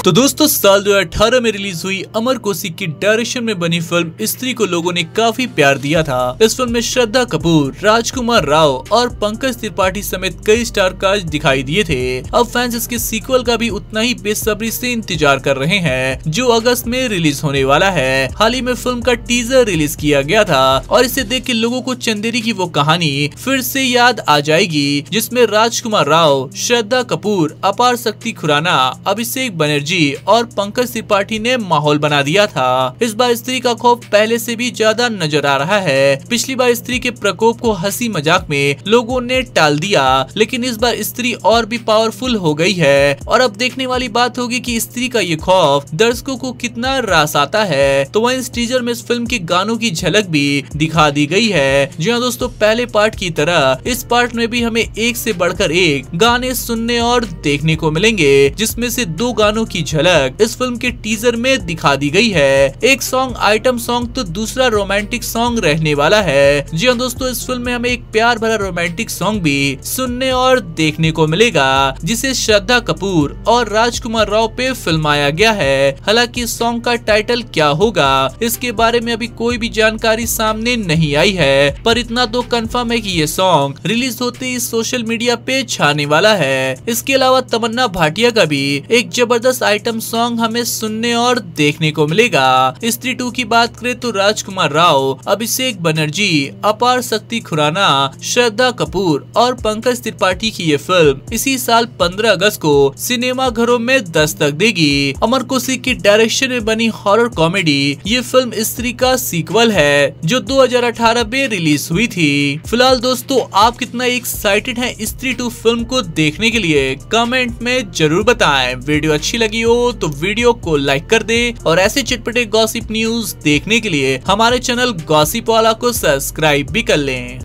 तो दोस्तों साल 2018 में रिलीज हुई अमर कौशिक की डायरेक्शन में बनी फिल्म स्त्री को लोगों ने काफी प्यार दिया था। इस फिल्म में श्रद्धा कपूर, राजकुमार राव और पंकज त्रिपाठी समेत कई स्टार कास्ट दिखाई दिए थे। अब फैंस इसके सीक्वल का भी उतना ही बेसब्री से इंतजार कर रहे हैं जो अगस्त में रिलीज होने वाला है। हाल ही में फिल्म का टीजर रिलीज किया गया था और इसे देख के लोगों को चंदेरी की वो कहानी फिर से याद आ जाएगी जिसमें राजकुमार राव, श्रद्धा कपूर, अपार शक्ति खुराना, अभिषेक बनर्जी और पंकज त्रिपाठी ने माहौल बना दिया था। इस बार स्त्री का खौफ पहले से भी ज्यादा नजर आ रहा है। पिछली बार स्त्री के प्रकोप को हंसी मजाक में लोगों ने टाल दिया, लेकिन इस बार स्त्री और भी पावरफुल हो गई है और अब देखने वाली बात होगी कि स्त्री का ये खौफ दर्शकों को कितना रास आता है। तो वहीं इस टीजर में इस फिल्म के गानों की झलक भी दिखा दी गई है। जी हाँ दोस्तों, पहले पार्ट की तरह इस पार्ट में भी हमें एक से बढ़कर एक गाने सुनने और देखने को मिलेंगे, जिसमें से 2 गानों की झलक इस फिल्म के टीजर में दिखा दी गई है। एक सॉन्ग आइटम सॉन्ग तो दूसरा रोमांटिक सॉन्ग रहने वाला है। जी हाँ दोस्तों, इस फिल्म में हमें एक प्यार भरा रोमांटिक सॉन्ग भी सुनने और देखने को मिलेगा जिसे श्रद्धा कपूर और राजकुमार राव पे फिल्माया गया है। हालांकि इस सॉन्ग का टाइटल क्या होगा इसके बारे में अभी कोई भी जानकारी सामने नहीं आई है, पर इतना तो कंफर्म है कि ये सॉन्ग रिलीज होते ही सोशल मीडिया पे छाने वाला है। इसके अलावा तमन्ना भाटिया का भी एक जबरदस्त आइटम सॉन्ग हमें सुनने और देखने को मिलेगा। स्त्री 2 की बात करें तो राजकुमार राव, अभिषेक बनर्जी, अपार शक्ति खुराना, श्रद्धा कपूर और पंकज त्रिपाठी की ये फिल्म इसी साल 15 अगस्त को सिनेमा घरों में दस्तक देगी। अमर कौशिक की डायरेक्शन में बनी हॉरर कॉमेडी ये फिल्म स्त्री का सीक्वल है जो 2018 में रिलीज हुई थी। फिलहाल दोस्तों, आप कितना एक्साइटेड हैं स्त्री 2 फिल्म को देखने के लिए कमेंट में जरूर बताएं। वीडियो अच्छी लगी हो तो वीडियो को लाइक कर दे और ऐसे चटपटे गॉसिप न्यूज देखने के लिए हमारे चैनल गॉसिप वाला को सब्सक्राइब भी कर लें।